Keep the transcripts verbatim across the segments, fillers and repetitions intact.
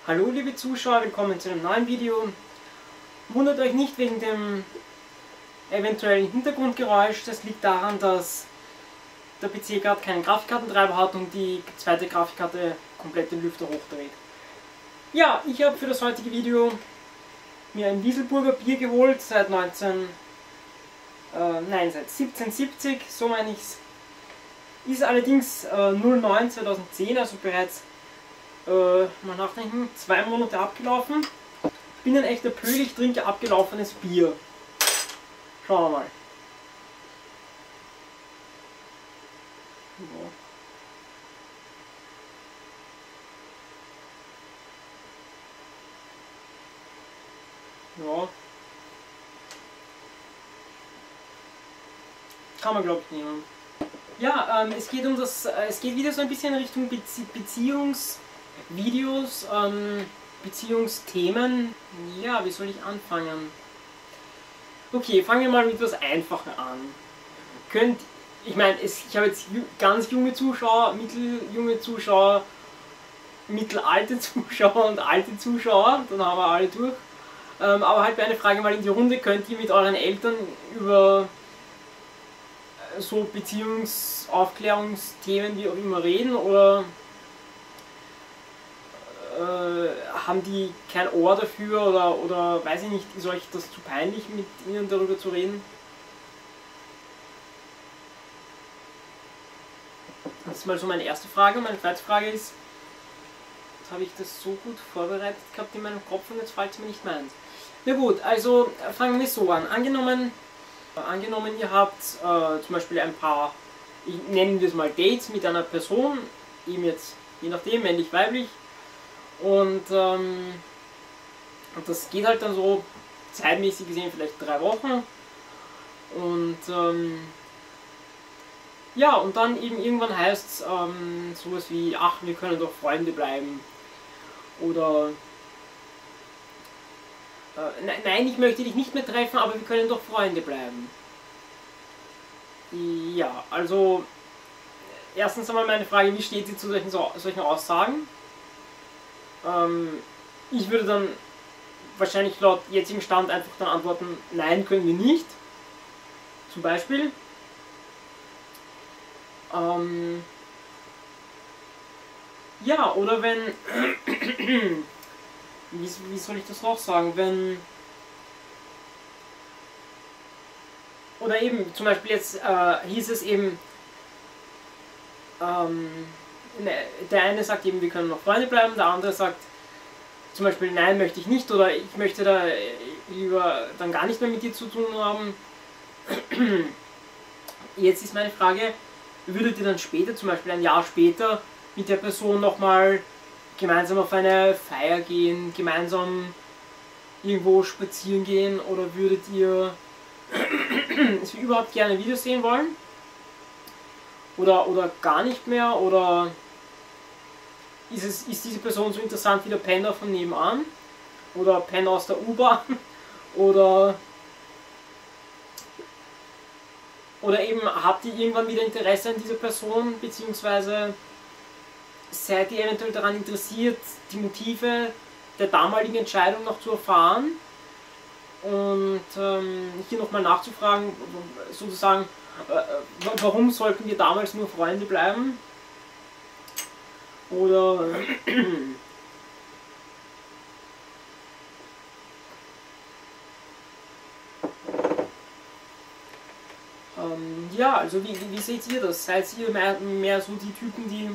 Hallo liebe Zuschauer, willkommen zu einem neuen Video. Wundert euch nicht wegen dem eventuellen Hintergrundgeräusch, das liegt daran, dass der P C gerade keinen Grafikkartentreiber hat und die zweite Grafikkarte komplett den Lüfter hochdreht. Ja, ich habe für das heutige Video mir ein Wieselburger Bier geholt, seit neunzehn, äh, nein, seit siebzehnhundertsiebzig, so meine ich's. Ist allerdings äh, null neun zweitausendzehn, also bereits Äh, mal nachdenken, zwei Monate abgelaufen. Ich bin ein echter Pöhl, ich trinke abgelaufenes Bier. Schauen wir mal. Ja. Ja. Kann man, glaube ich, nehmen. Ja, ähm, es geht um das, äh, es geht wieder so ein bisschen in Richtung Bezie Beziehungs- Videos, ähm, Beziehungsthemen. Ja, wie soll ich anfangen? Okay, fangen wir mal mit etwas Einfachem an. Könnt, ich meine, ich habe jetzt ganz junge Zuschauer, mitteljunge Zuschauer, mittelalte Zuschauer und alte Zuschauer, dann haben wir alle durch. Ähm, aber halt eine Frage mal in die Runde, könnt ihr mit euren Eltern über so Beziehungsaufklärungsthemen wie auch immer reden, oder Äh, haben die kein Ohr dafür, oder, oder weiß ich nicht, ist euch das zu peinlich, mit ihnen darüber zu reden? Das ist mal so meine erste Frage. Meine zweite Frage ist, jetzt habe ich das so gut vorbereitet gehabt in meinem Kopf und jetzt fällt es mir nicht mehr ein. Na gut, also fangen wir so an. Angenommen, äh, angenommen ihr habt äh, zum Beispiel ein paar, ich nenne das mal Dates mit einer Person, eben jetzt, je nachdem, männlich, weiblich. Und, ähm, und das geht halt dann so zeitmäßig gesehen vielleicht drei Wochen. Und ähm, ja, und dann eben irgendwann heißt es ähm, sowas wie, ach, wir können doch Freunde bleiben. Oder äh, ne, nein, ich möchte dich nicht mehr treffen, aber wir können doch Freunde bleiben. Ja, also erstens einmal meine Frage, wie steht sie zu solchen, solchen Aussagen? Ich würde dann wahrscheinlich laut jetzigem Stand einfach dann antworten, nein, können wir nicht. Zum Beispiel. Ähm ja, oder wenn, wie, wie soll ich das noch sagen, wenn, oder eben, zum Beispiel jetzt äh, hieß es eben, ähm, der eine sagt eben, wir können noch Freunde bleiben, der andere sagt zum Beispiel, nein, möchte ich nicht, oder ich möchte da lieber dann gar nicht mehr mit dir zu tun haben. Jetzt ist meine Frage, würdet ihr dann später, zum Beispiel ein Jahr später, mit der Person nochmal gemeinsam auf eine Feier gehen, gemeinsam irgendwo spazieren gehen, oder würdet ihr überhaupt gerne Videos sehen wollen? Oder, oder gar nicht mehr, oder ist, es, ist diese Person so interessant wie der Penner von nebenan? Oder Penner aus der U-Bahn? Oder, oder eben habt ihr irgendwann wieder Interesse an dieser Person, beziehungsweise seid ihr eventuell daran interessiert, die Motive der damaligen Entscheidung noch zu erfahren? Und ähm, hier nochmal nachzufragen, sozusagen, äh, warum sollten wir damals nur Freunde bleiben? Oder ähm, ja, also wie, wie seht ihr das? Seid ihr mehr, mehr so die Typen, die,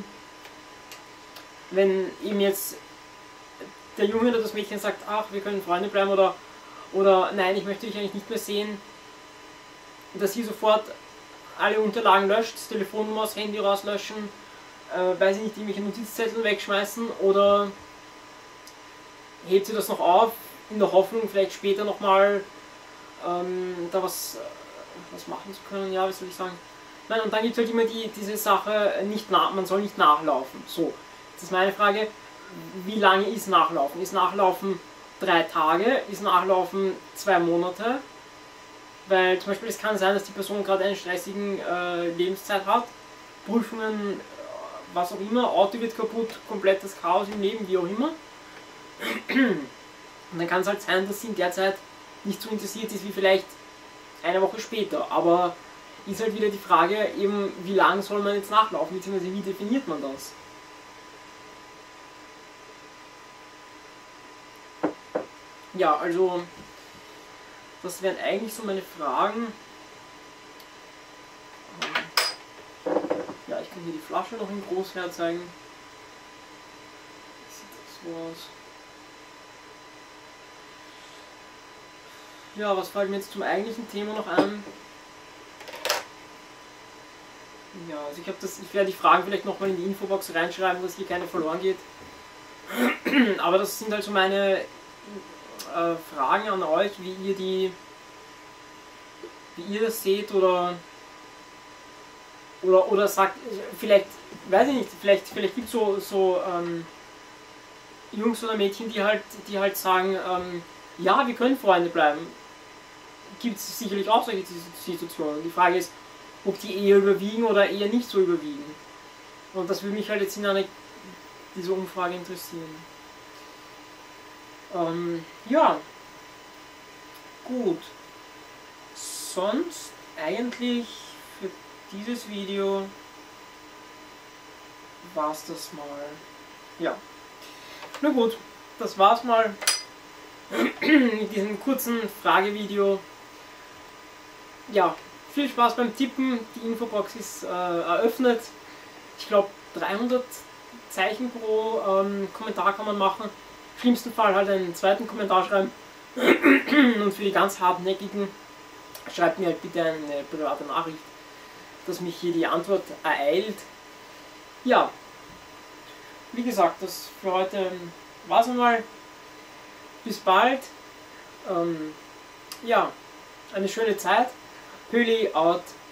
wenn eben jetzt der Junge oder das Mädchen sagt, ach, wir können Freunde bleiben, oder, oder nein, ich möchte dich eigentlich nicht mehr sehen, dass ihr sofort alle Unterlagen löscht, das Telefonnummer, das Handy rauslöschen, Äh, weiß ich nicht, irgendwelche Notizzettel wegschmeißen, oder hebt sie das noch auf, in der Hoffnung, vielleicht später nochmal ähm, da was, was machen zu können, ja, wie soll ich sagen. Nein, und dann gibt es halt immer die, diese Sache, nicht nach, man soll nicht nachlaufen. So, jetzt ist meine Frage, wie lange ist Nachlaufen? Ist Nachlaufen drei Tage? Ist Nachlaufen zwei Monate? Weil zum Beispiel es kann sein, dass die Person gerade eine stressige äh, Lebenszeit hat, Prüfungen, was auch immer, Auto wird kaputt, komplettes Chaos im Leben, wie auch immer. Und dann kann es halt sein, dass sie in der Zeit nicht so interessiert ist wie vielleicht eine Woche später. Aber ist halt wieder die Frage, eben wie lang soll man jetzt nachlaufen, beziehungsweise wie definiert man das? Ja, also das wären eigentlich so meine Fragen. Ja, ich kann hier die Flasche noch in groß herzeigen. Sieht das so aus. Ja, was fällt mir jetzt zum eigentlichen Thema noch ein? Ja, also ich habe das, ich werde die Fragen vielleicht nochmal in die Infobox reinschreiben, dass hier keine verloren geht. Aber das sind halt so meine äh, Fragen an euch, wie ihr die, wie ihr das seht oder oder oder sagt, vielleicht, weiß ich nicht, vielleicht vielleicht gibt es so so ähm, Jungs oder Mädchen, die halt die halt sagen, ähm, ja, wir können Freunde bleiben. Gibt es sicherlich auch solche Situationen. Die Frage ist, ob die eher überwiegen oder eher nicht so überwiegen. Und das würde mich halt jetzt in einer, dieser Umfrage interessieren. Ähm, ja, gut. Sonst eigentlich für dieses Video war es das mal. Ja. Na gut, das war's mal mit diesem kurzen Fragevideo. Ja, viel Spaß beim Tippen. Die Infobox ist äh, eröffnet. Ich glaube dreihundert Zeichen pro ähm, Kommentar kann man machen. Im schlimmsten Fall halt einen zweiten Kommentar schreiben. Und für die ganz hartnäckigen schreibt mir halt bitte eine private Nachricht, dass mich hier die Antwort ereilt. Ja, wie gesagt, das für heute war's einmal. Bis bald. Ähm, ja, eine schöne Zeit. Pöli out.